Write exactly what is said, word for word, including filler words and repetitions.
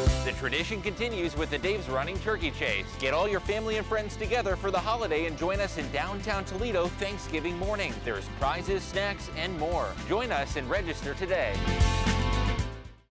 The tradition continues with the Dave's Running Turkey Chase. Get all your family and friends together for the holiday and join us in downtown Toledo Thanksgiving morning. There's prizes, snacks, and more. Join us and register today.